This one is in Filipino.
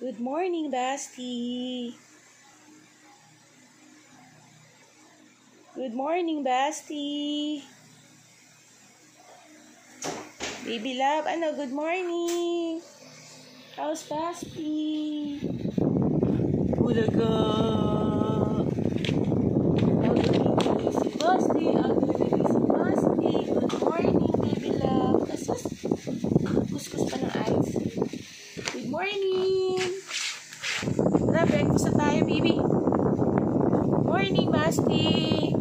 Good morning, Basty. Good morning, Basty. Baby love, good morning. How's Basty? Bulaga. Si Basty. Si Basty. Good morning, baby love. Asus. Kuskus pa ng ice. Good morning. Tara, breakfast na tayo, baby. Morning, Basty.